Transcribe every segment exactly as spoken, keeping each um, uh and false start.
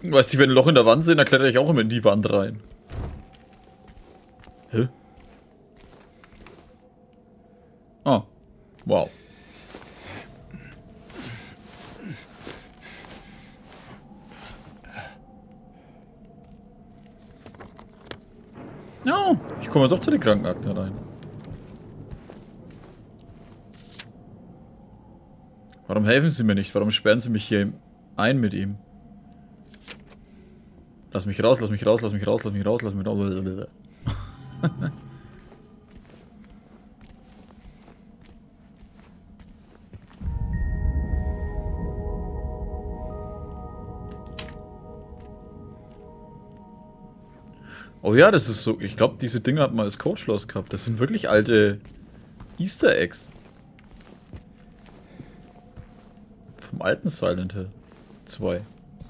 Weißt du, wenn ein Loch in der Wand sehe, dann kletter ich auch immer in die Wand rein. Hä? Oh. Wow. No, ich komme doch zu den Krankenakten rein. Warum helfen Sie mir nicht? Warum sperren Sie mich hier ein mit ihm? Lass mich raus, lass mich raus, lass mich raus, lass mich raus, lass mich raus. Oh ja, das ist so. Ich glaube, diese Dinger hat man als Codeschloss gehabt. Das sind wirklich alte Easter Eggs. Vom alten Silent Hill zwei.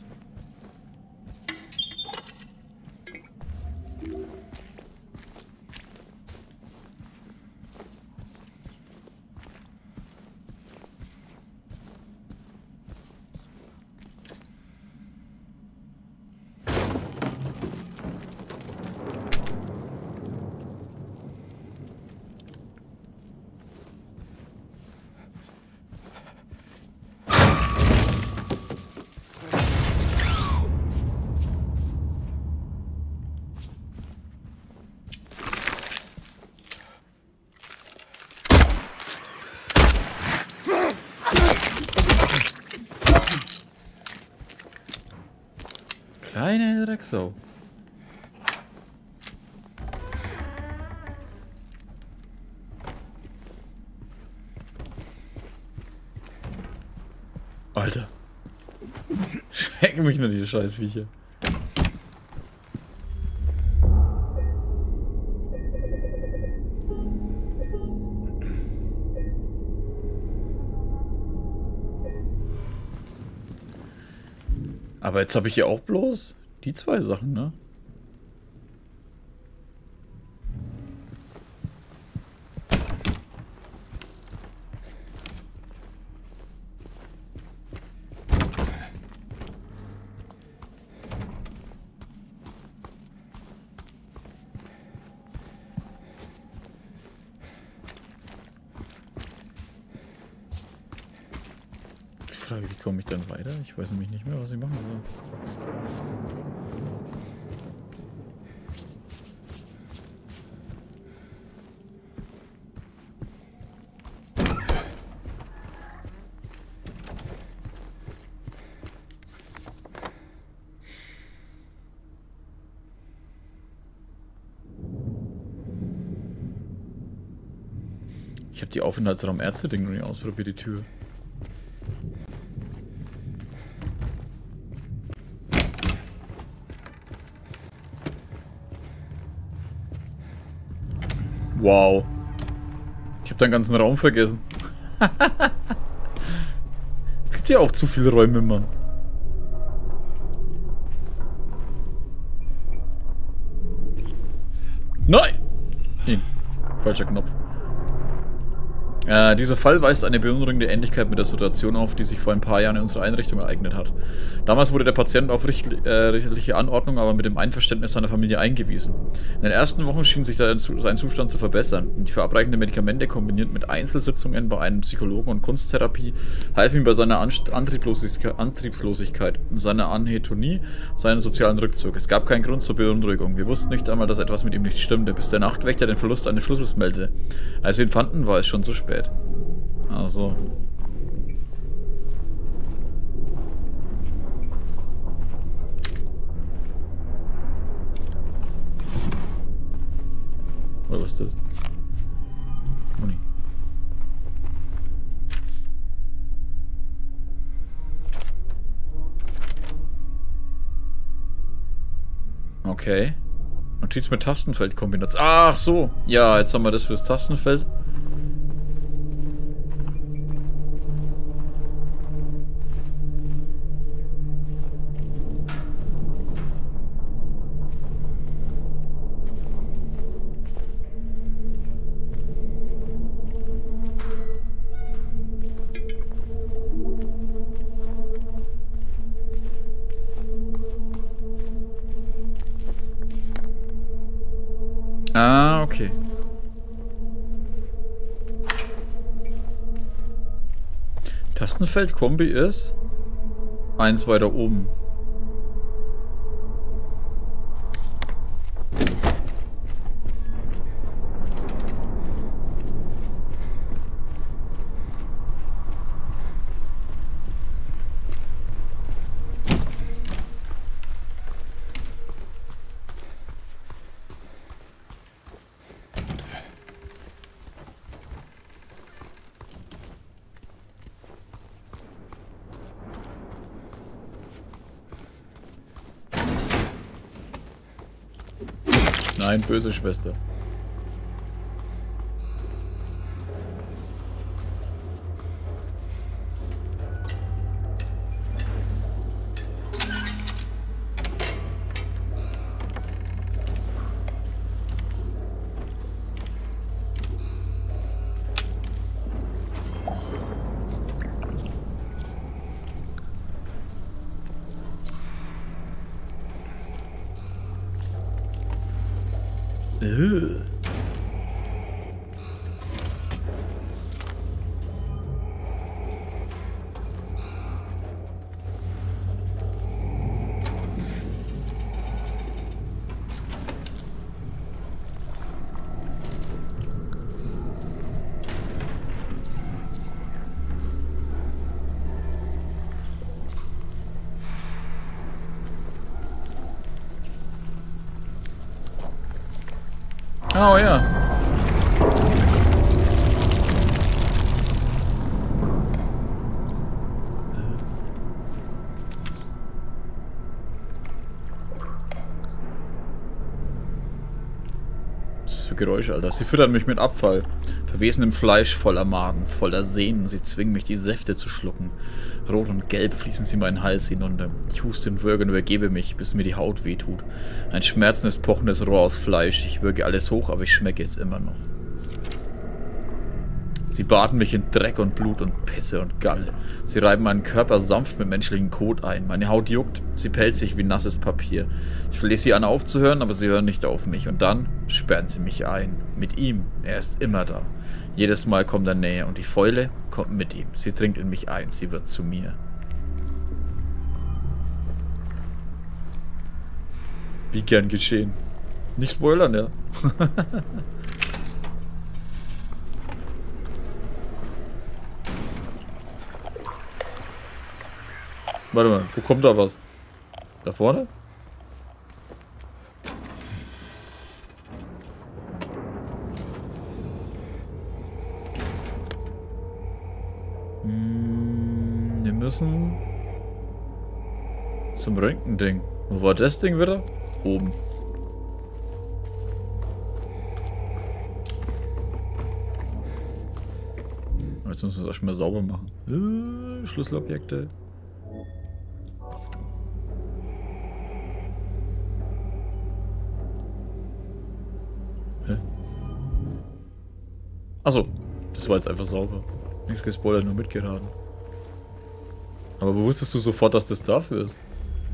Kleine Drecksau. Alter. Schrecken mich nur diese Scheißviecher. Aber jetzt habe ich hier auch bloß die zwei Sachen, ne? Die Frage, wie komme ich dann weiter? Ich weiß nämlich nicht mehr, was ich machen soll. Ich habe die Aufenthaltsraum Ärzte-Ding noch nicht ausprobiert, die Tür. Wow. Ich habe den ganzen Raum vergessen. Es gibt ja auch zu viele Räume, Mann. Nein! Nein. Falscher Knopf. Äh, dieser Fall weist eine beunruhigende Ähnlichkeit mit der Situation auf, die sich vor ein paar Jahren in unserer Einrichtung ereignet hat. Damals wurde der Patient auf richtli äh, richterliche Anordnung, aber mit dem Einverständnis seiner Familie eingewiesen. In den ersten Wochen schien sich sein Zustand zu verbessern. Die verabreichenden Medikamente kombiniert mit Einzelsitzungen bei einem Psychologen und Kunsttherapie halfen ihm bei seiner Antriebslosigkeit, Antriebslosigkeit, seiner Anhedonie, seinen sozialen Rückzug. Es gab keinen Grund zur Beunruhigung. Wir wussten nicht einmal, dass etwas mit ihm nicht stimmte, bis der Nachtwächter den Verlust eines Schlüssels meldete. Als wir ihn fanden, war es schon zu spät. Also. Was ist das? Muni. Okay. Notiz mit Tastenfeldkombination. Ach so. Ja, jetzt haben wir das fürs Tastenfeld. okay. Tastenfeld-Kombi ist eins weiter oben. Nein, böse Schwester. Ugh. Oh ja. Was ist das für Geräusche, Alter? Sie füttern mich mit Abfall. Verwesenem Fleisch voller Magen, voller Sehnen. Sie zwingen mich, die Säfte zu schlucken. Rot und gelb fließen sie meinen Hals hinunter. Ich huste und würge und übergebe mich, bis mir die Haut wehtut. Ein schmerzendes, pochendes Rohr aus Fleisch. Ich würge alles hoch, aber ich schmecke es immer noch. Sie baden mich in Dreck und Blut und Pisse und Galle. Sie reiben meinen Körper sanft mit menschlichem Kot ein. Meine Haut juckt, sie pellt sich wie nasses Papier. Ich verließ sie an aufzuhören, aber sie hören nicht auf mich. Und dann sperren sie mich ein. Mit ihm, er ist immer da. Jedes Mal kommt er näher und die Fäule kommt mit ihm. Sie dringt in mich ein, sie wird zu mir. Wie gern geschehen. Nicht spoilern, ja. Warte mal, wo kommt da was? Da vorne? Hm, wir müssen zum Röntgending. Wo war das Ding wieder? Oben. Jetzt müssen wir es erstmal sauber machen. Äh, Schlüsselobjekte. Hä? Achso, das war jetzt einfach sauber. Nichts gespoilert, nur mitgeraten. Aber wo wusstest du sofort, dass das dafür ist?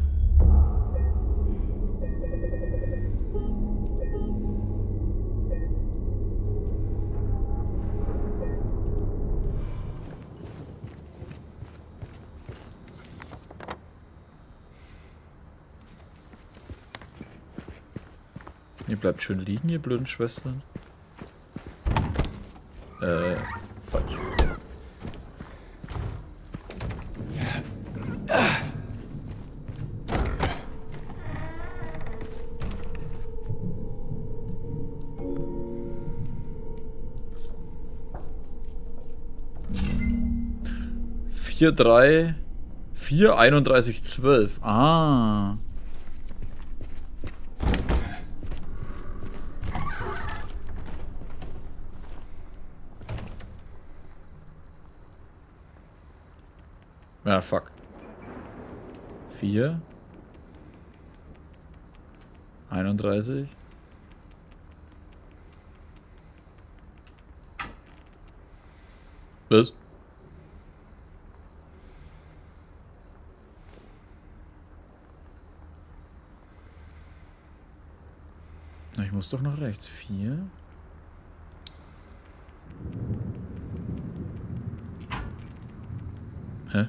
Ihr bleibt schön liegen, ihr blöden Schwestern. Äh, falsch. vier, drei, vier, einunddreißig, zwölf. Ah. Ja, fuck. vier. einunddreißig. Was? Na, ich muss doch nach rechts. vier. Hä?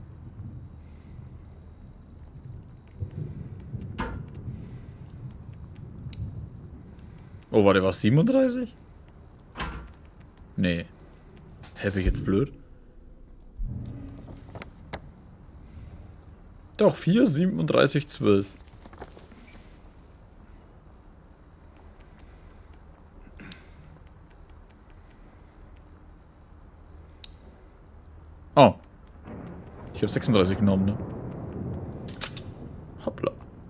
Oh, warte, war es siebenunddreißig? Nee. Hä, bin ich jetzt blöd? Doch, vier, siebenunddreißig, zwölf. Oh. Ich habe sechsunddreißig genommen, ne? Hoppla.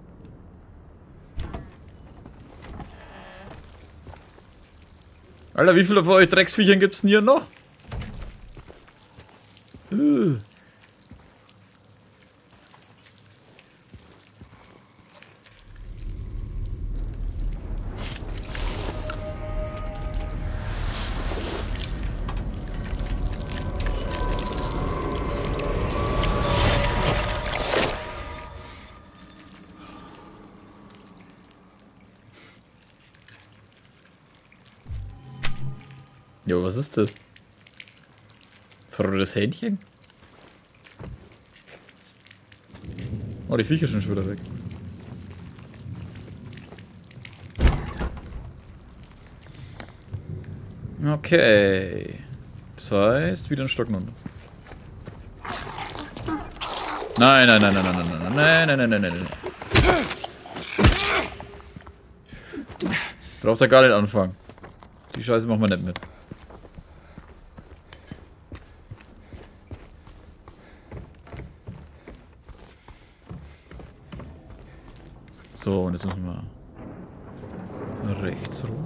Alter, wie viele von euch Drecksviechern gibt's denn hier noch? Uh. Jo, was ist das? Verrücktes Hähnchen? Oh, die Viecher sind schon wieder weg. Okay. Das heißt, wieder ein Stock runter. Nein, nein, nein, nein, nein, nein, nein, nein, nein, nein, nein, nein. Braucht er gar nicht anfangen. Die Scheiße machen wir nicht mit. So, und jetzt müssen wir rechts rum.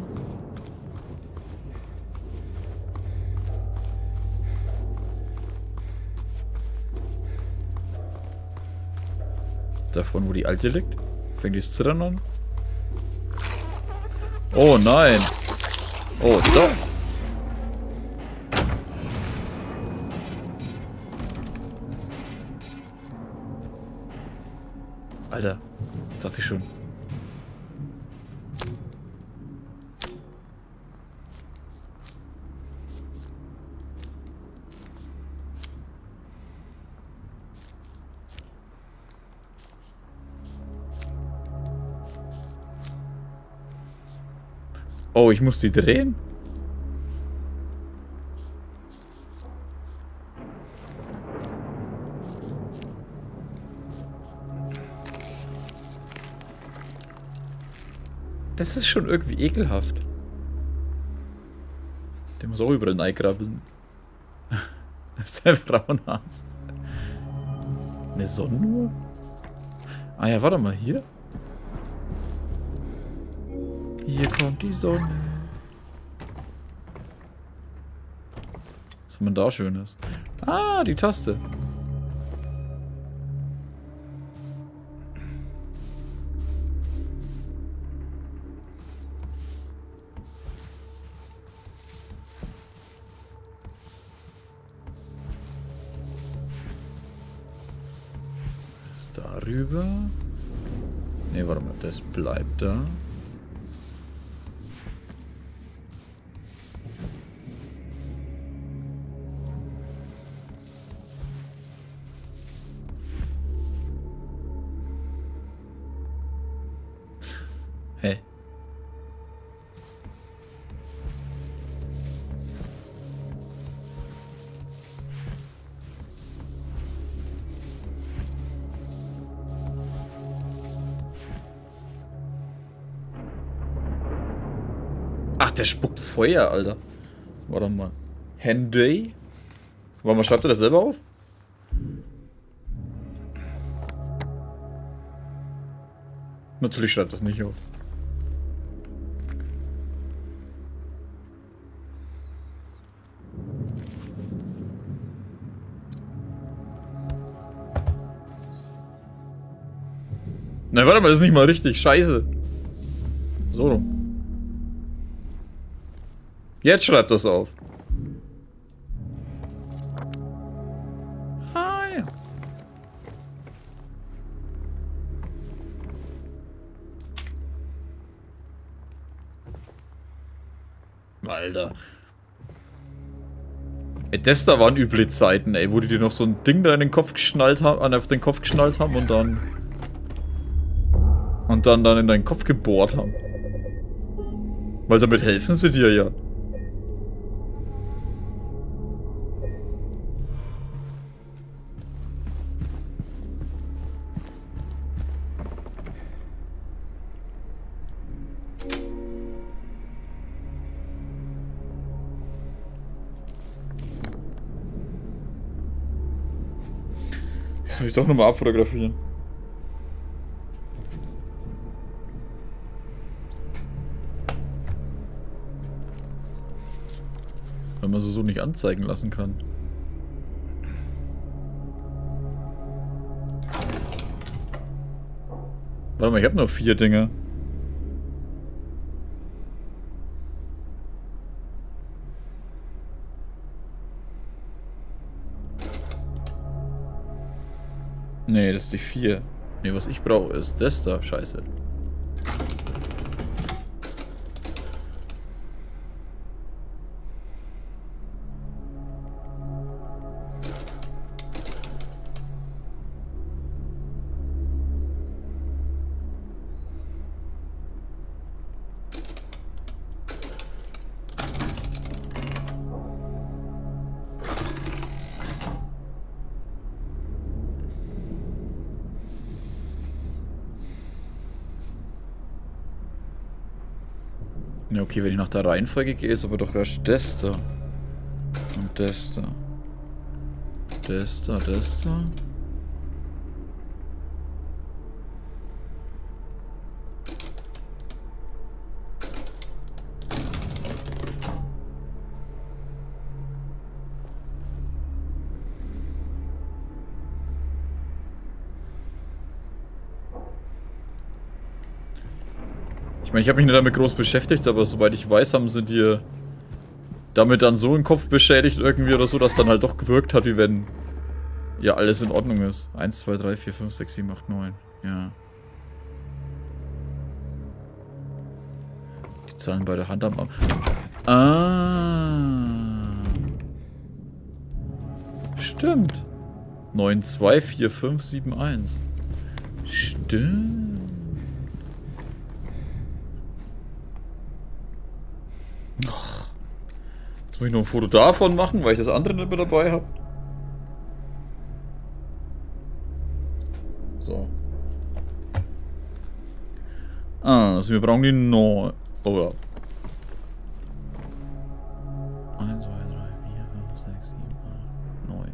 Davon, wo die alte liegt? Fängt die Zittern an? Oh nein! Oh, doch! Alter, dachte ich schon. Oh, ich muss die drehen? Das ist schon irgendwie ekelhaft. Der muss auch überall reinkrabbeln. Das ist der Frauenarzt. Eine Sonnenuhr? Ah ja, warte mal, hier. Hier kommt die Sonne. Was hat man da Schönes? Ah, die Taste. Ist darüber. Ne, warte mal, das bleibt da. Hä? Ach, der spuckt Feuer, Alter. Warte mal. Handy? Warte mal, schreibt er das selber auf? Natürlich schreibt das nicht auf. Nein, warte mal, das ist nicht mal richtig. Scheiße. So rum. Jetzt schreibt das auf. Ah ja. Alter. Ey, das da waren üble Zeiten, ey, wo die dir noch so ein Ding da in den Kopf geschnallt haben, auf den Kopf geschnallt haben und dann... Und dann, dann in deinen Kopf gebohrt haben. Weil damit helfen sie dir ja. Das muss ich doch nochmal abfotografieren. Wenn man sie so nicht anzeigen lassen kann. Warte mal, ich habe nur vier Dinge. Nee, das ist die vier. Nee, was ich brauche ist das da. Scheiße. Ja, okay, wenn ich nach der Reihenfolge gehe, ist aber doch erst das da. Und das da. Das da, das da. Ich meine, ich habe mich nicht damit groß beschäftigt, aber soweit ich weiß, haben sie dir damit dann so den Kopf beschädigt irgendwie oder so, dass dann halt doch gewirkt hat, wie wenn ja alles in Ordnung ist. eins, zwei, drei, vier, fünf, sechs, sieben, acht, neun. Ja. Die Zahlen bei der Hand am Arm. Ah. Stimmt. neun, zwei, vier, fünf, sieben, eins. Stimmt. Jetzt muss ich noch ein Foto davon machen, weil ich das andere nicht mehr dabei habe. So. Ah, also wir brauchen die neun. Oh ja. eins, zwei, drei, vier, fünf, sechs, sieben, acht, neun.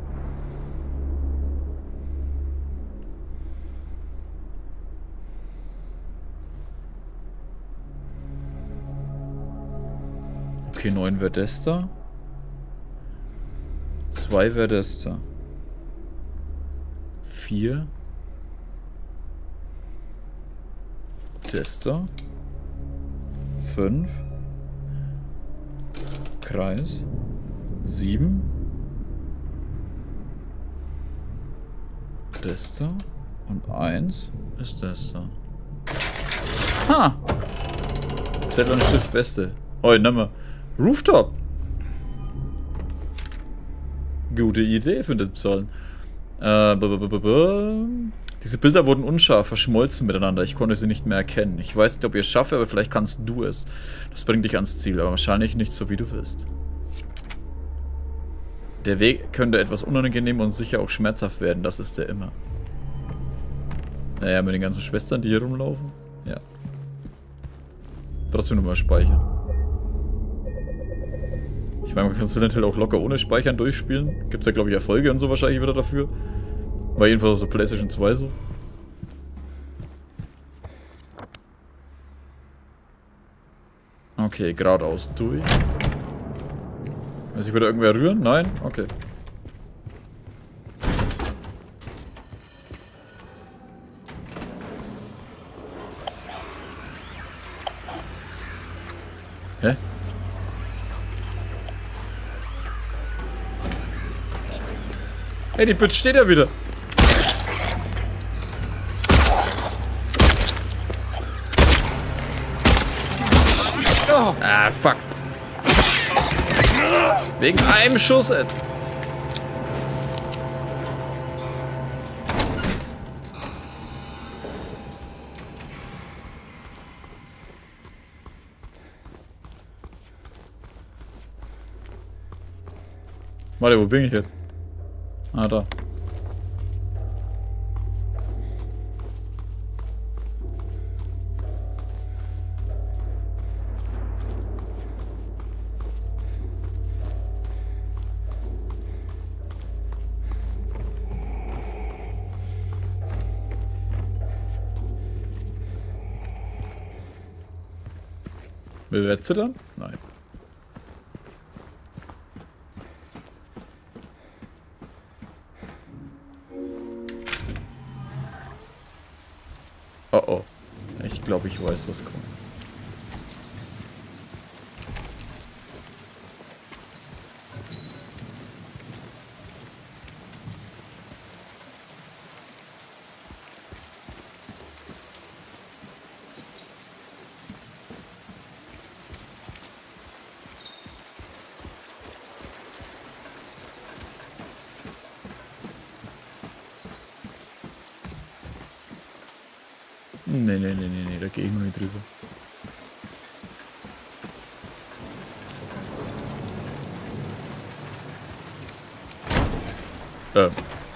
Okay, neun wäre das da. zwei wäre das da. vier. Das da. fünf. Kreis. sieben. Das da. Und eins ist das da. Ha! Zettel und Stift beste. Oh, nimm mal. Rooftop. Gute Idee für den Zahlen. Äh, b -b -b -b -b. Diese Bilder wurden unscharf, verschmolzen miteinander. Ich konnte sie nicht mehr erkennen. Ich weiß nicht, ob ich es schaffe, aber vielleicht kannst du es. Das bringt dich ans Ziel, aber wahrscheinlich nicht so, wie du willst. Der Weg könnte etwas unangenehm und sicher auch schmerzhaft werden. Das ist er immer. Naja, mit den ganzen Schwestern, die hier rumlaufen. Ja. Trotzdem nochmal speichern. Ich meine, man kann Silent Hill auch locker ohne Speichern durchspielen. Gibt es ja, glaube ich, Erfolge und so wahrscheinlich wieder dafür. War jedenfalls auf der PlayStation zwei so. Okay, geradeaus durch. Will sich wieder irgendwer rühren? Nein? Okay. Hä? Hey, die Bitch steht ja wieder. Oh. Ah, fuck. Wegen einem Schuss jetzt. Warte, wo bin ich jetzt? Ah, da. Bewertest du dann? Nein. Oh oh. Ich glaube, ich weiß, was kommt. Nee, nee, nee, nee, nee, da gehe ich noch nicht drüber. Ähm.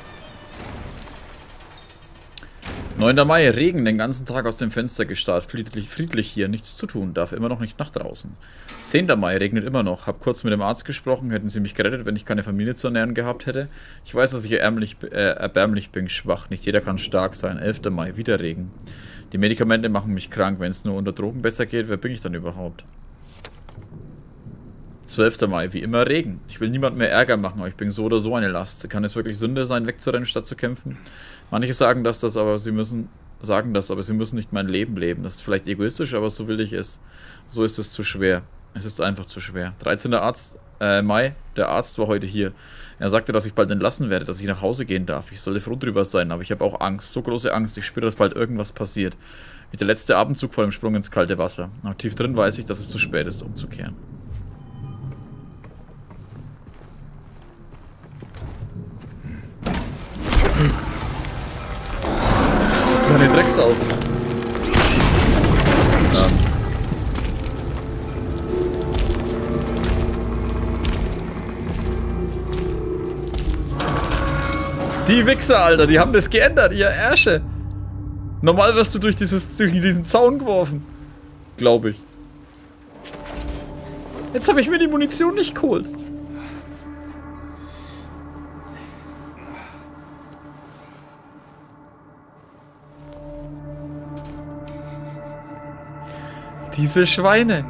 neunter Mai, Regen, den ganzen Tag aus dem Fenster gestarrt, friedlich, friedlich hier, nichts zu tun, darf immer noch nicht nach draußen. zehnter Mai, regnet immer noch, hab kurz mit dem Arzt gesprochen, hätten sie mich gerettet, wenn ich keine Familie zu ernähren gehabt hätte. Ich weiß, dass ich ärmlich, äh, erbärmlich bin, schwach, nicht jeder kann stark sein. elfter Mai, wieder Regen. Die Medikamente machen mich krank, wenn es nur unter Drogen besser geht, wer bin ich dann überhaupt? zwölfter Mai, wie immer Regen. Ich will niemand mehr Ärger machen, aber ich bin so oder so eine Last. Kann es wirklich Sünde sein, wegzurennen, statt zu kämpfen? Manche sagen das, das, aber sie müssen sagen das, aber sie müssen nicht mein Leben leben. Das ist vielleicht egoistisch, aber so will ich es. So ist es zu schwer. Es ist einfach zu schwer. dreizehnter Arzt, äh, Mai, der Arzt war heute hier. Er sagte, dass ich bald entlassen werde, dass ich nach Hause gehen darf. Ich sollte froh drüber sein, aber ich habe auch Angst. So große Angst. Ich spüre, dass bald irgendwas passiert. Wie der letzte Abendzug vor dem Sprung ins kalte Wasser. Aber tief drin weiß ich, dass es zu spät ist, umzukehren. Kleine Drecksau. Ja. Die Wichser, Alter, die haben das geändert, ihr Ärsche. Normal wirst du durch, dieses, durch diesen Zaun geworfen. Glaube ich. Jetzt habe ich mir die Munition nicht geholt. Diese Schweine.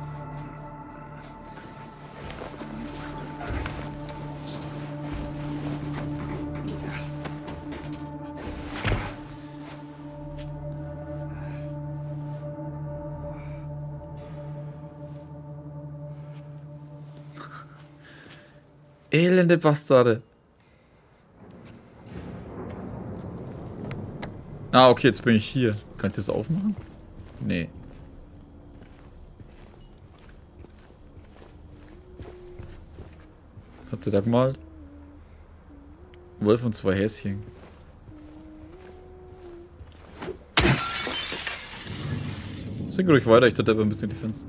Elende Bastarde. Ah, okay, jetzt bin ich hier. Kann ich das aufmachen? Nee. Gott sei Dank mal. Wolf und zwei Häschen. Sing ruhig weiter, ich tappe ein bisschen die Fenster.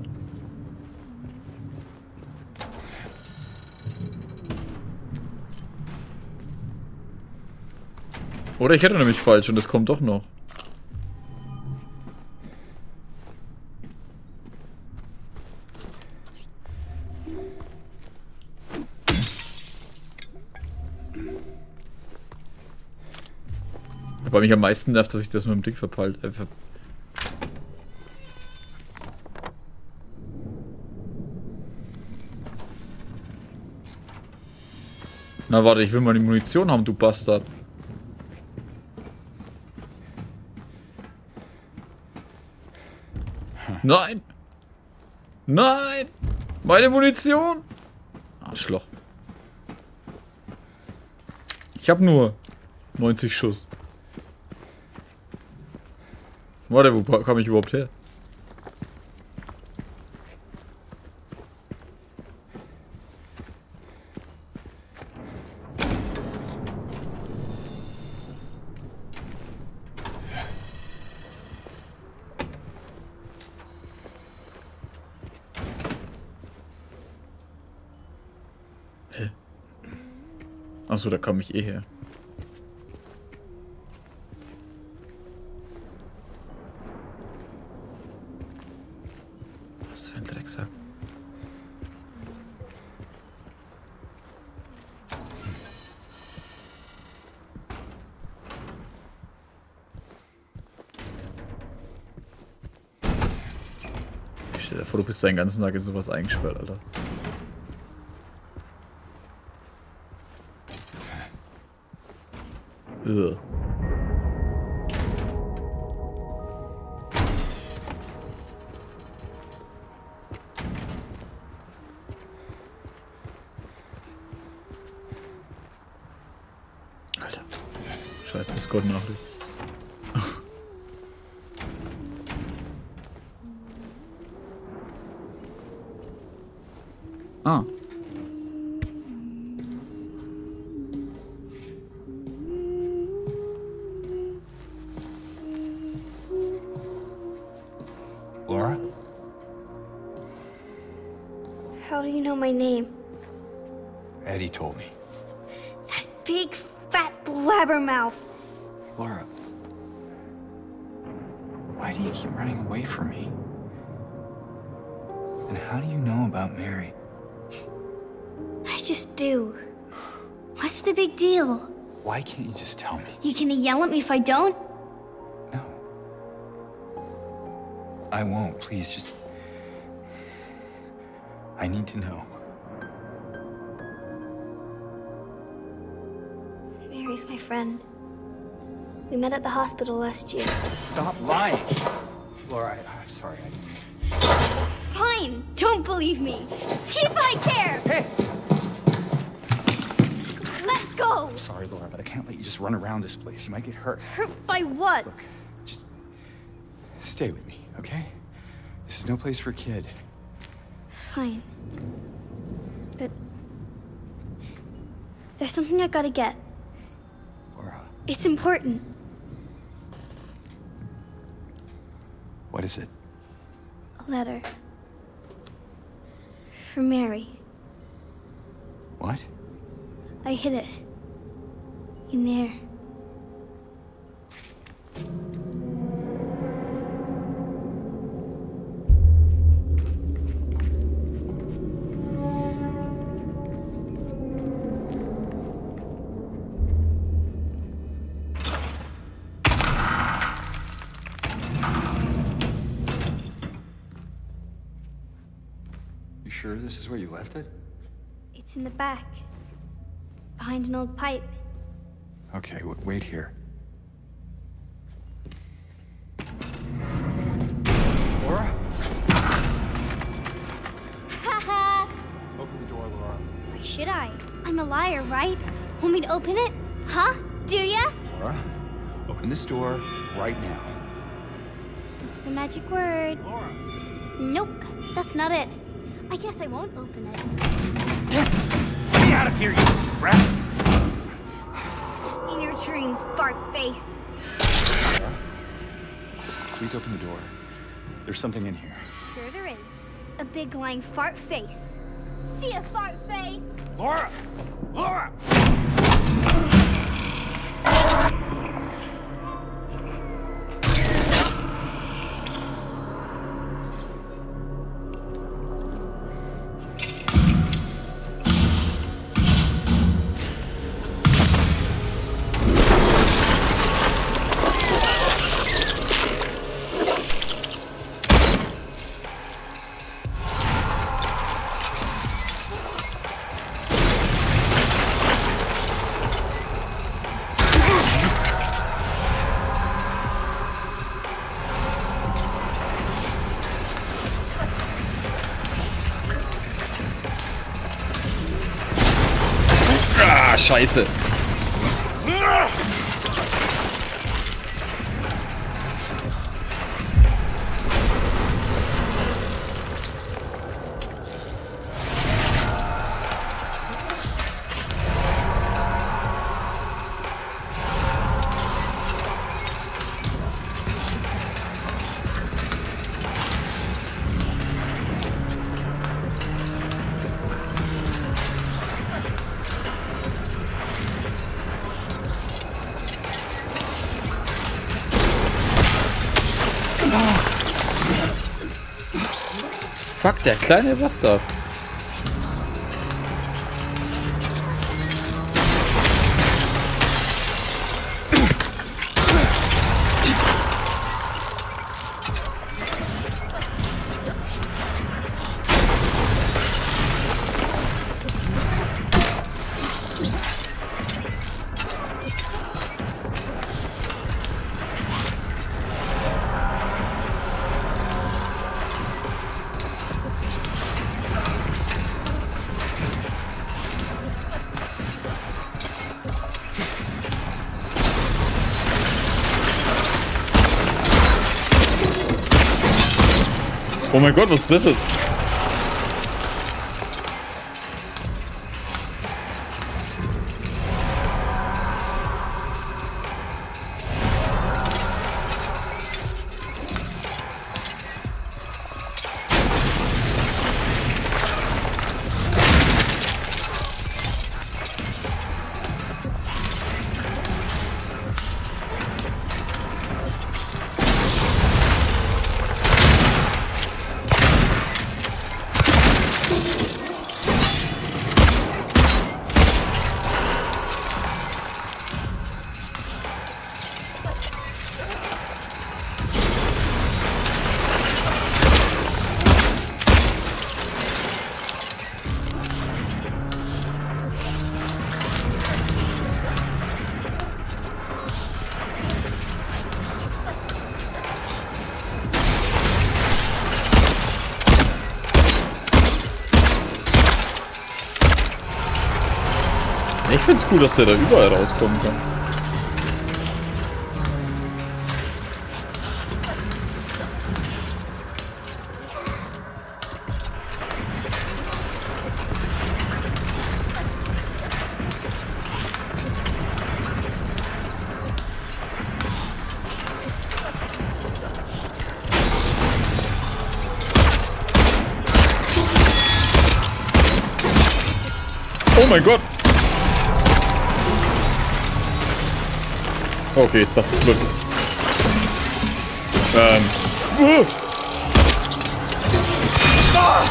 Oder ich hätte nämlich falsch und es kommt doch noch. Wobei mich am meisten nervt, dass ich das mit dem Ding verpeilt. Äh, ver Na warte, ich will mal die Munition haben, du Bastard. Nein! Nein! Meine Munition! Arschloch. Ich habe nur neunzig Schuss. Warte, wo kam ich überhaupt her? Hä? Achso, da kam ich eh her. Was für ein Drecksack. Stell dir vor, du bist deinen ganzen Tag in sowas eingesperrt, Alter. Ugh. Alter. Scheiß Discord-Nachricht. Ah. Laura? How do you know my name? Eddie told me. That big, fat blabbermouth. Laura, why do you keep running away from me? And how do you know about Mary? I just do. What's the big deal? Why can't you just tell me? You gonna yell at me if I don't? No. I won't. Please, just... I need to know. Mary's my friend. We met at the hospital last year. Stop lying! Laura, I, I'm sorry. I... Fine! Don't believe me! See if I care! Hey! Let go! I'm sorry, Laura, but I can't let you just run around this place. You might get hurt. Hurt by what? Look, just... stay with me, okay? This is no place for a kid. Fine. But... there's something I gotta get. Laura, It's important. what is it? A letter. For Mary. What? I hid it. In there. You sure this is where you left it? It's in the back. Behind an old pipe. Okay, w wait here. Laura? Haha! Open the door, Laura. Why should I? I'm a liar, right? Want me to open it? Huh? Do ya? Laura, open this door right now. It's the magic word. Laura! Nope, that's not it. I guess I won't open it. Get out of here, you brat! In your dreams, fart face. Laura, please open the door. There's something in here. Sure there is. A big lying fart face. See a fart face? Laura! Laura! Ah, scheiße. Fuck, der kleine Bastard. Oh mein Gott, was ist das jetzt? Ich find's cool, dass der da überall rauskommen kann. Oh mein Gott! Okay, jetzt dachte ich wirklich. Ähm. Uh. Ah.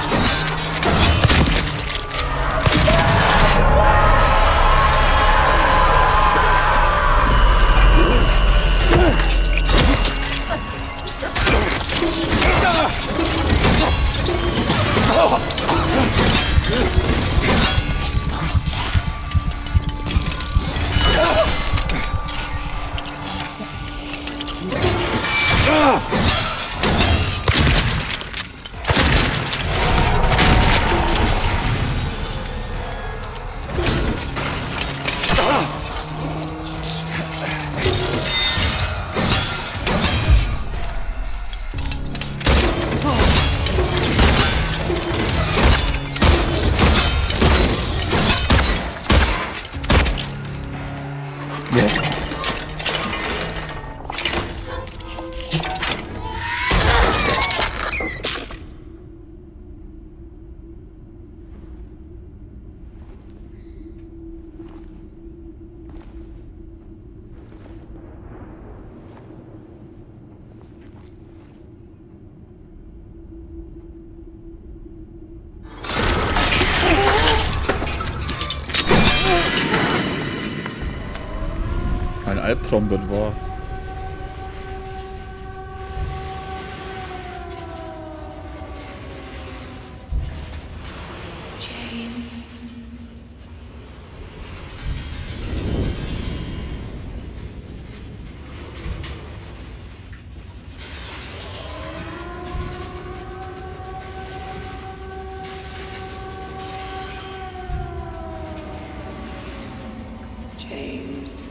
Ein Albtraum wird wahr. James. James.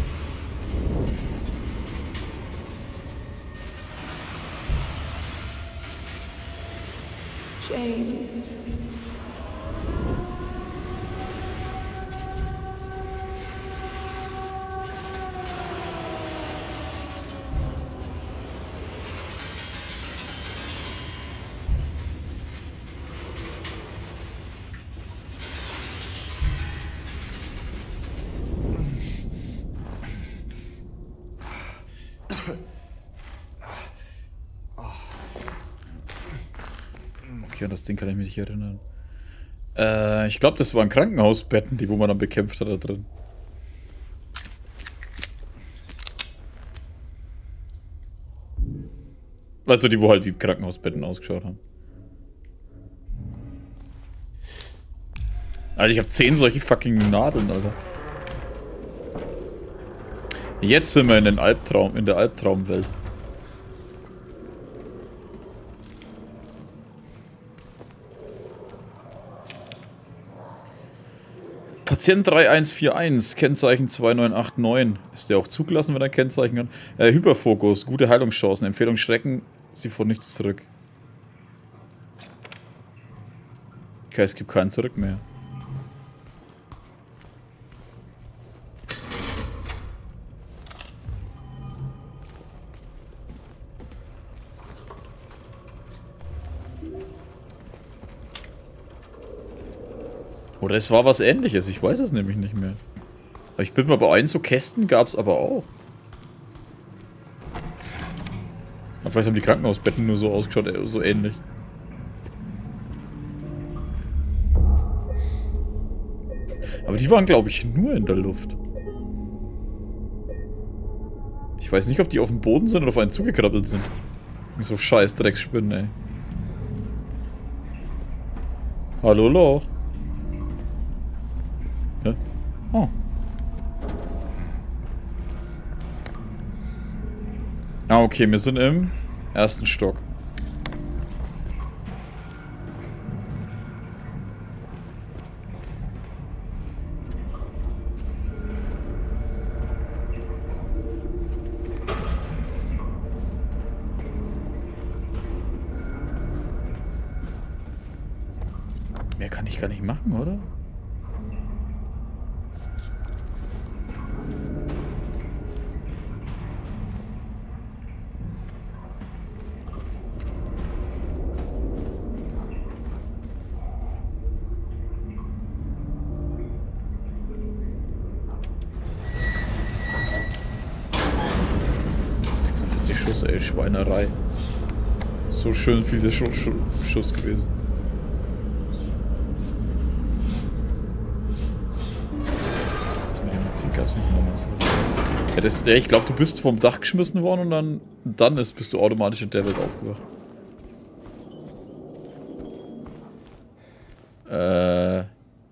James. Okay, an das Ding kann ich mich nicht erinnern. Äh, ich glaube, das waren Krankenhausbetten, die wo man dann bekämpft hat da drin. Also die, wo halt wie Krankenhausbetten ausgeschaut haben. Alter, ich habe zehn solche fucking Nadeln, Alter. Jetzt sind wir in den Albtraum, in der Albtraumwelt. Patient drei eins vier eins, Kennzeichen zwei neun acht neun. Ist der auch zugelassen, wenn er Kennzeichen hat? Äh, Hyperfokus, gute Heilungschancen. Empfehlung, schrecken Sie vor nichts zurück. Okay, es gibt keinen zurück mehr. Oder es war was Ähnliches, ich weiß es nämlich nicht mehr. Aber ich bin mal bei eins so Kästen gab es aber auch. Aber vielleicht haben die Krankenhausbetten nur so ausgeschaut, so ähnlich. Aber die waren, glaube ich, nur in der Luft. Ich weiß nicht, ob die auf dem Boden sind oder auf einen zugekrabbelt sind. Wie so scheiß Drecksspinnen, ey. Hallo Loch. Ja. Oh. Ah, okay, wir sind im ersten Stock. Mehr kann ich gar nicht machen, oder? sechsundvierzig Schuss, ey, Schweinerei. So schön viele Schuss, Schuss gewesen. Gab's nicht nochmal so. Ja, das, ja, ich glaube, du bist vom Dach geschmissen worden und dann, dann ist, bist du automatisch in der Welt aufgewacht. Äh.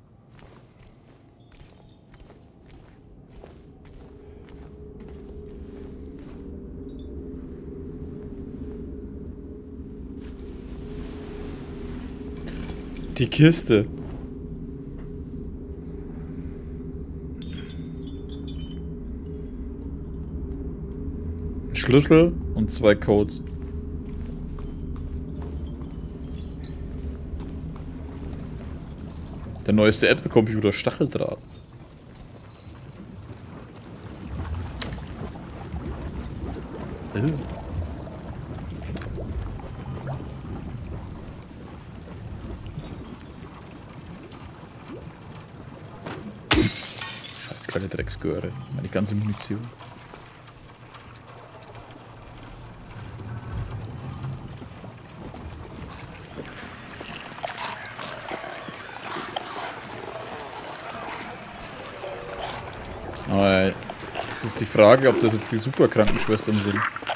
Die Kiste. Schlüssel und zwei Codes. Der neueste Apple-Computer, Stacheldraht. Äh. Scheiß kleine Drecksgöre. Meine ganze Munition. Aber jetzt ist die Frage, ob das jetzt die Superkrankenschwestern sind.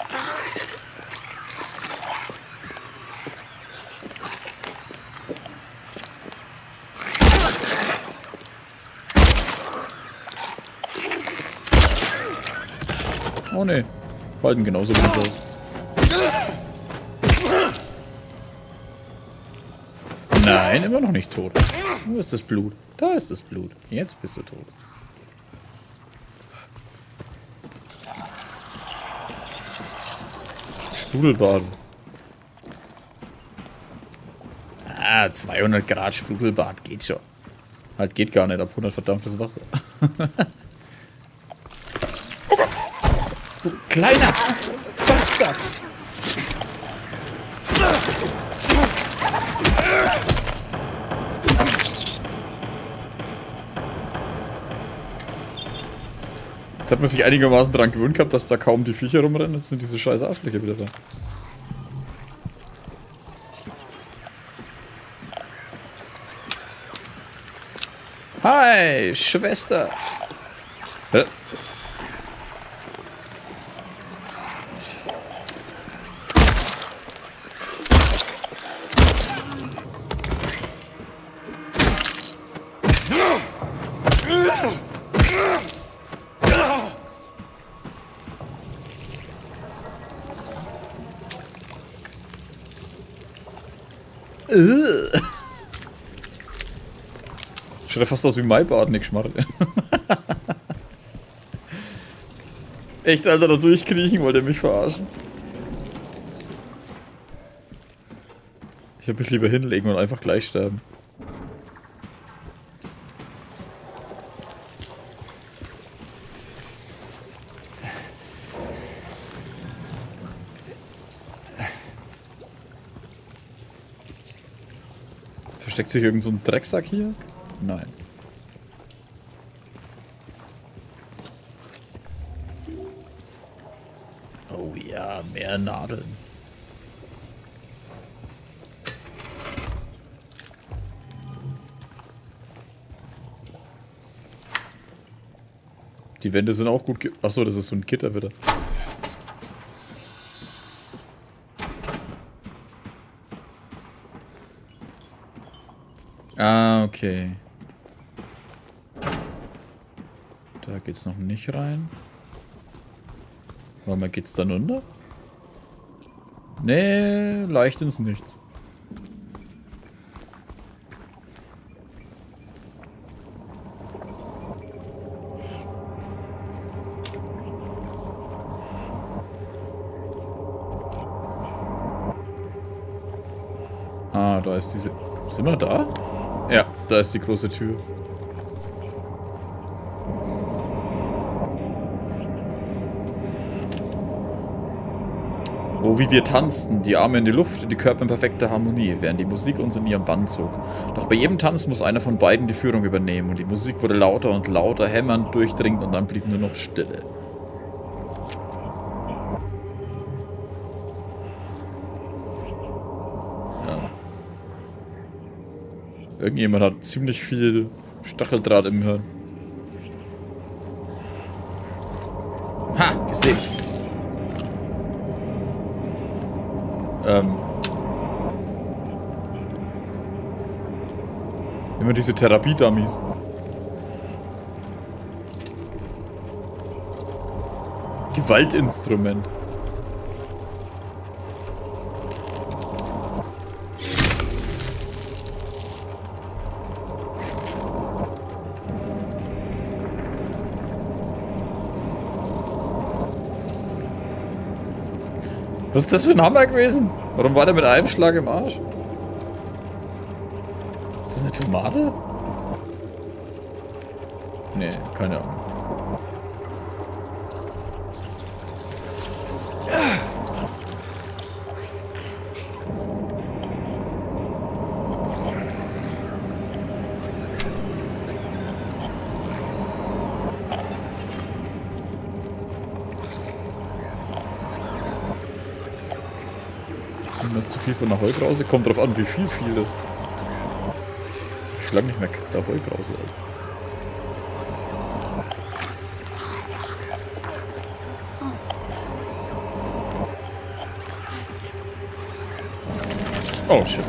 Oh ne, halten genauso gut aus. Nein, immer noch nicht tot. Wo ist das Blut? Da ist das Blut. Jetzt bist du tot. Sprudelbad. Ah, zweihundert Grad Sprudelbad geht schon. Halt geht gar nicht ab hundert verdampftes Wasser. Oh Gott. Du kleiner Bastard. Jetzt hat man sich einigermaßen daran gewöhnt gehabt, dass da kaum die Viecher rumrennen. Jetzt sind diese scheiß Arschlöcher wieder da. Hi, Schwester. Hä? Schaut ja fast aus wie mein Bart, nicht schmarrt. Echt, Alter, da durchkriechen, wollte er mich verarschen. Ich würde mich lieber hinlegen und einfach gleich sterben. Versteckt sich irgend so ein Drecksack hier? Nein. Oh ja, mehr Nadeln. Die Wände sind auch gut ge... Achso, das ist so ein Gitter wieder. Ah, okay. Da geht's noch nicht rein. Warte mal, geht's dann unter? Nee, leicht ins Nichts. Ah, da ist diese... Sind wir da? Ja, da ist die große Tür. Oh, wie wir tanzten, die Arme in die Luft, die Körper in perfekter Harmonie, während die Musik uns in ihren Bann zog. Doch bei jedem Tanz muss einer von beiden die Führung übernehmen und die Musik wurde lauter und lauter, hämmernd, durchdringend und dann blieb nur noch Stille. Ja. Irgendjemand hat ziemlich viel Stacheldraht im Hirn. Ha! Gesehen! Ähm. Immer diese Therapie-Dummies. Gewaltinstrument. Was ist das für ein Hammer gewesen? Warum war der mit einem Schlag im Arsch? Ist das eine Tomate? Nee, keine Ahnung. Das ist zu viel von der Heukrause. Kommt drauf an, wie viel viel ist. Ich schlag nicht mehr der Heukrause. Oh shit.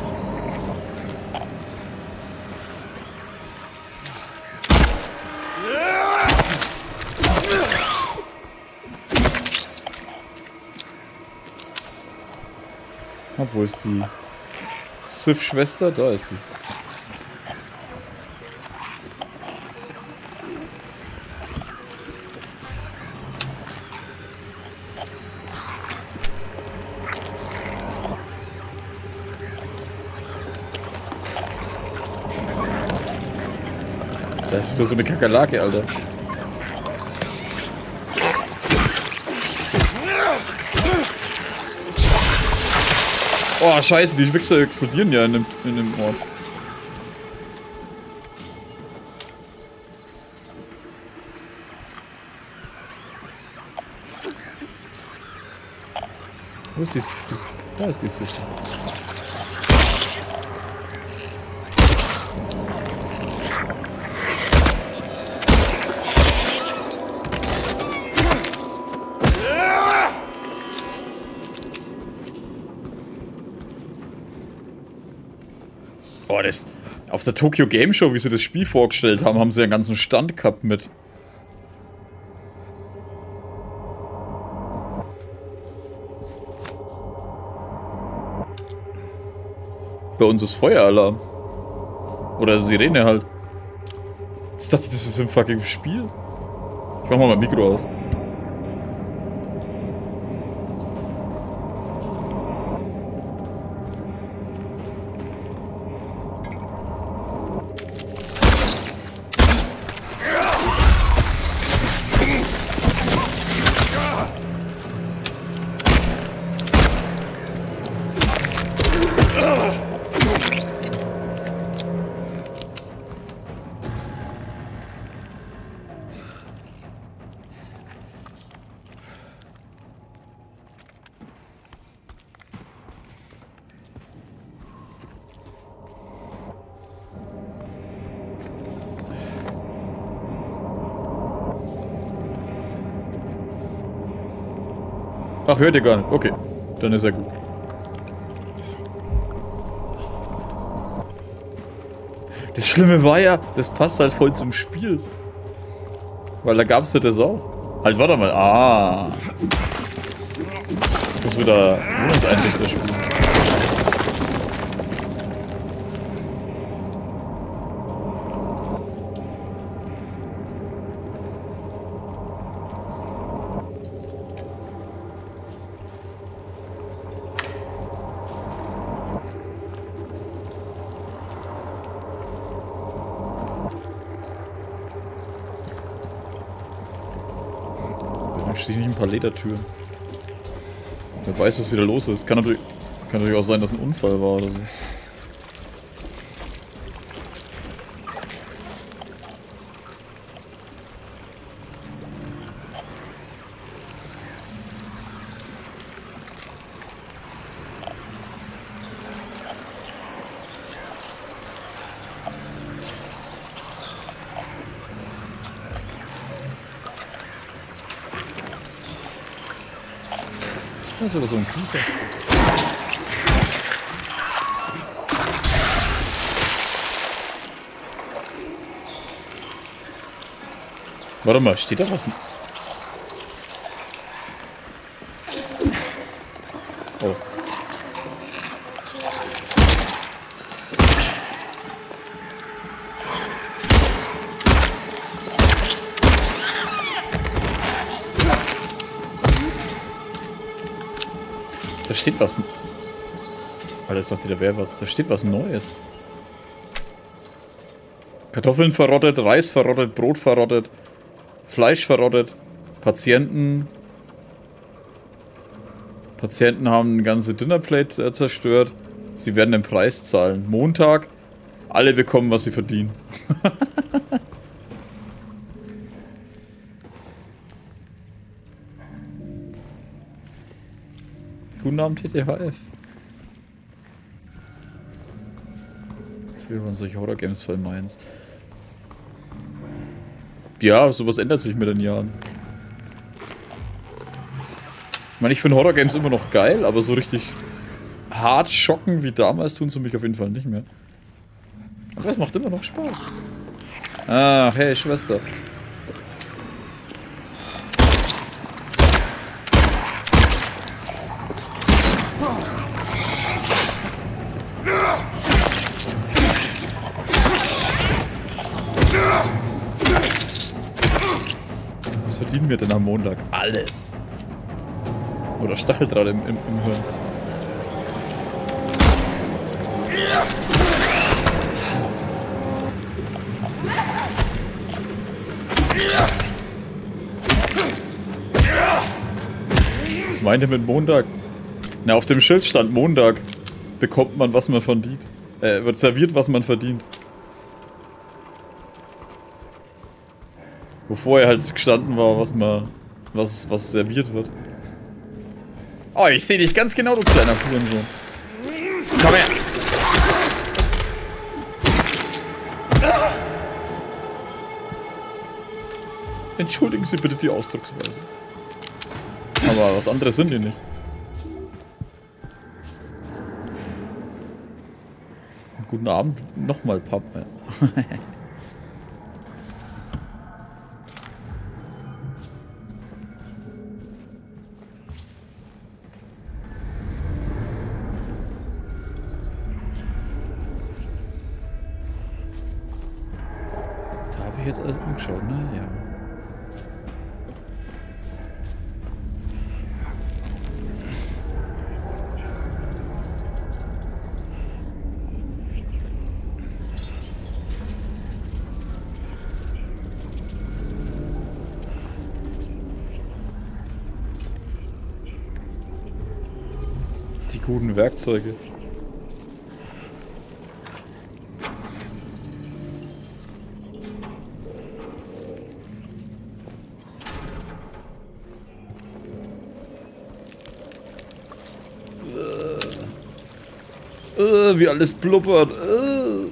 Wo ist die Sith-Schwester? Da ist sie. Da ist wieder so eine Kakerlake, Alter. Oh, scheiße, die Wichser explodieren ja in dem, in dem Ort. Wo ist die Sissy? Da ist die Sissy. Boah, das... Auf der Tokyo Game Show, wie sie das Spiel vorgestellt haben, haben sie einen ganzen Stand gehabt mit. Bei uns ist Feueralarm. Oder Sirene halt. Ich dachte, das ist im fucking Spiel. Ich mach mal mein Mikro aus. Ach, hört ihr gar nicht. Okay, dann ist er gut. Das Schlimme war ja, das passt halt voll zum Spiel. Weil da gab's ja das auch. Halt, warte mal. Ah. Das wird da Wohnungseinrichter spielen. Stehe nicht ein paar Ledertüren. Wer weiß, was wieder los ist. Kann natürlich, kann natürlich auch sein, dass ein Unfall war oder so. Das ist oder so ein Kriecher. Warte mal, steht da was? Oh. Da steht was. Alter, das sagt dir, da wäre was. Da steht was Neues. Kartoffeln verrottet, Reis verrottet, Brot verrottet, Fleisch verrottet, Patienten. Patienten haben eine ganze Dinnerplate äh, zerstört. Sie werden den Preis zahlen. Montag. Alle bekommen, was sie verdienen. Guten Abend, T T H F. Früher waren solche Horror-Games voll meins. Ja, sowas ändert sich mit den Jahren. Ich meine, ich finde Horror-Games immer noch geil, aber so richtig hart schocken wie damals tun sie mich auf jeden Fall nicht mehr. Aber es macht immer noch Spaß. Ah, hey, Schwester. Was verdienen wir denn am Montag? Alles. Oder Stacheldraht im, im, im Hirn. Was meint ihr mit Montag? Na, auf dem Schild stand Montag. Bekommt man, was man verdient. Äh, wird serviert, was man verdient. Wo vorher halt gestanden war, was man, was, was serviert wird. Oh, ich sehe dich ganz genau, du kleiner Hurensohn. Komm her! Entschuldigen Sie bitte die Ausdrucksweise. Aber was anderes sind die nicht. Guten Abend, nochmal, Papa. Da habe ich jetzt alles angeschaut, ne? Ja. Die guten Werkzeuge. Äh, äh, wie alles blubbert. Äh.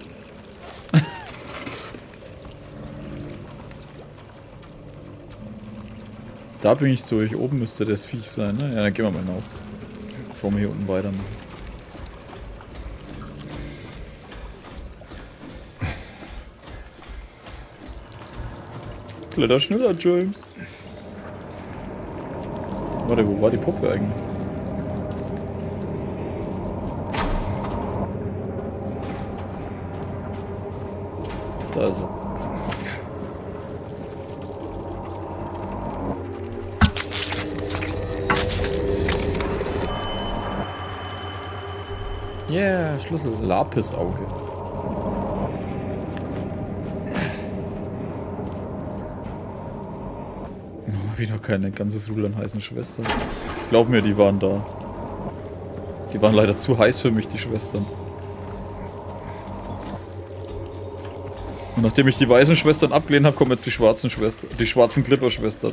Da bin ich durch. Oben müsste das Viech sein, ne? Ja, dann gehen wir mal hinauf. Bevor wir hier unten weitermachen. Kletter schneller, James. Warte, wo war die Puppe eigentlich? Da ist er. Yeah, Schlüssel. Lapisauge. Oh, wieder keine ganzes Rudel an heißen Schwestern. Glaub mir, die waren da. Die waren leider zu heiß für mich, die Schwestern. Und nachdem ich die weißen Schwestern abgelehnt habe, kommen jetzt die schwarzen Schwestern. Die schwarzen Clipper-Schwestern.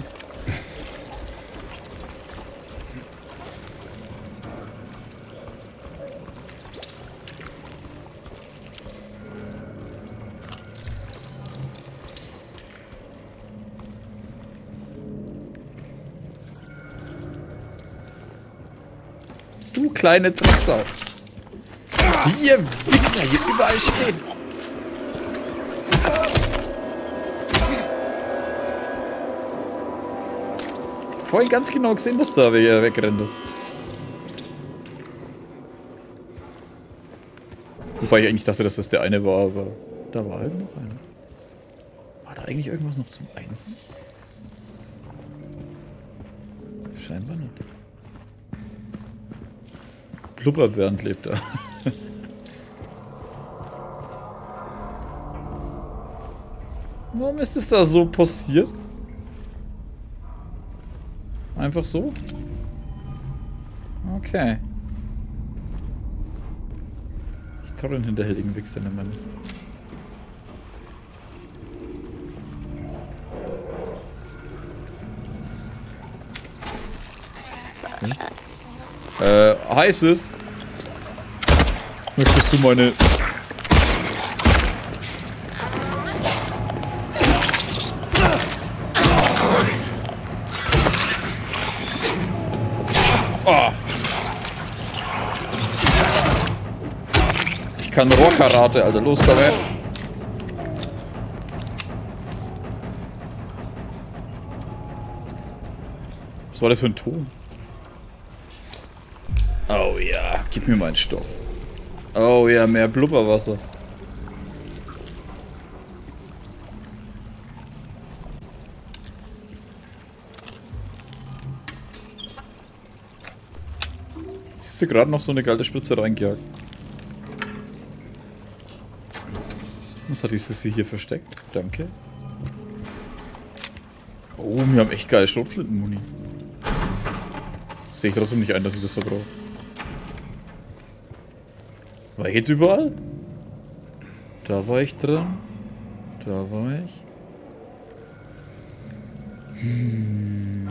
Du kleine Drecksau. Wie ihr Wichser hier überall stehen. Vorhin ganz genau gesehen, dass da wer wegrennt ist. Wobei ich eigentlich dachte, dass das der eine war, aber da war halt noch einer. War da eigentlich irgendwas noch zum Einsehen? Scheinbar nicht. Blubberbernd lebt da. Warum ist es da so passiert? Einfach so? Okay. Ich traue den hinterhältigen Wichser immer nicht. Hm? Äh, heißt es? Möchtest du meine... Oh. Ich kann Rohrkarate, Alter. Los, komm her. Was war das für ein Ton? Oh ja, gib mir meinen Stoff. Oh ja, mehr Blubberwasser. Siehst du gerade noch so eine geile Spritze reingejagt? Was hat die Sissy hier versteckt? Danke. Oh, wir haben echt geile Schrotflinten-Muni. Sehe ich trotzdem nicht ein, dass ich das verbrauche. War ich jetzt überall? Da war ich dran. Da war ich. Hm.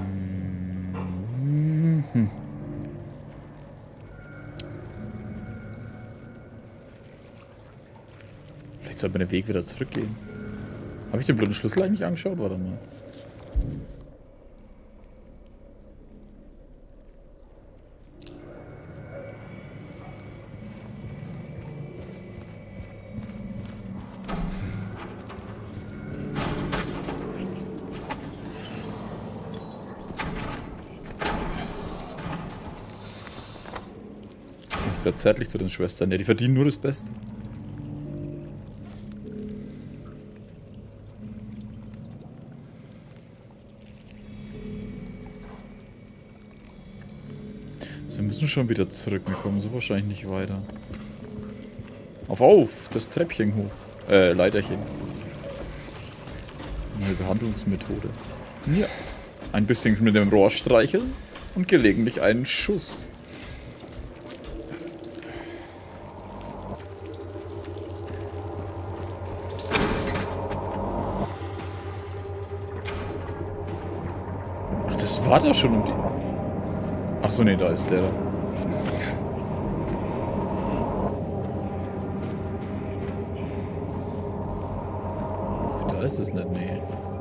Hm. Vielleicht sollte mir der Weg wieder zurückgehen. Habe ich den blöden Schlüssel eigentlich angeschaut? Warte mal. sehr zärtlich zu den Schwestern. Ja, die verdienen nur das Beste. Wir müssen schon wieder zurück. Wir kommen so wahrscheinlich nicht weiter. Auf, auf! Das Treppchen hoch. Äh, Leiterchen. Neue Behandlungsmethode. Ja. Ein bisschen mit dem Rohr streicheln und gelegentlich einen Schuss. Ach, das war da schon um die... Ach so, nee, da ist der da. Da ist es nicht, nee.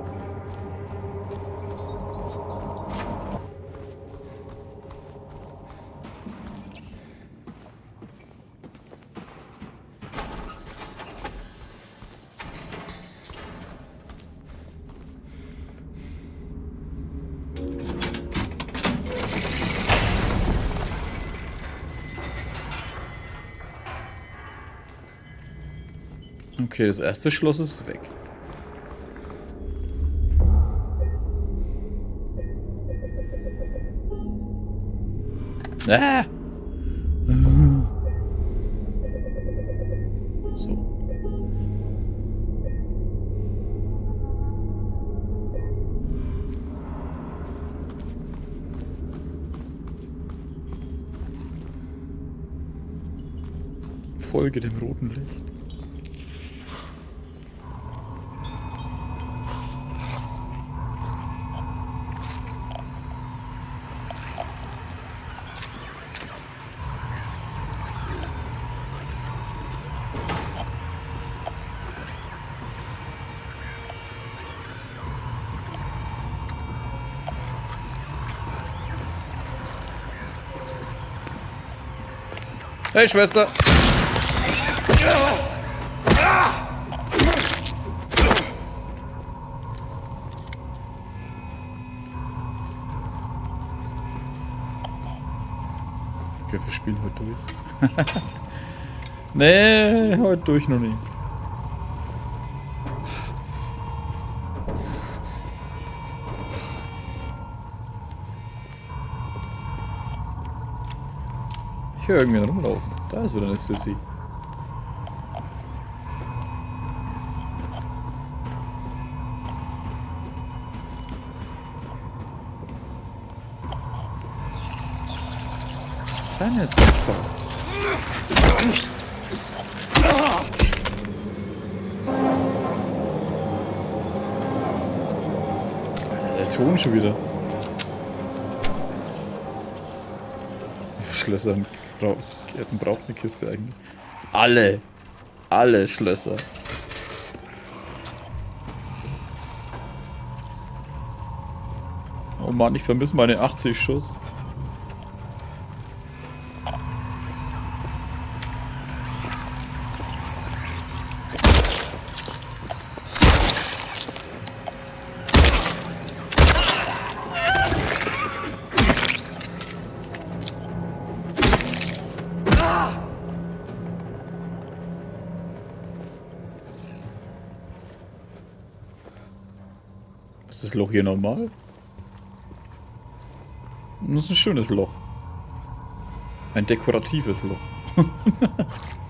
Okay, das erste Schloss ist weg. Ah! So. Folge dem roten Licht. Hey, Schwester! Okay, wir spielen heute durch. Nee, heute durch noch nicht. Ich höre irgendwie rumlaufen. Da ist wieder eine Sissy. Kleine Drecksau. Alter, der Ton schon wieder. Schlösser braucht, braucht eine Kiste eigentlich. Alle. Alle Schlösser. Oh Mann, ich vermisse meine achtzig Schuss. Ist das Loch hier normal? Das ist ein schönes Loch. Ein dekoratives Loch.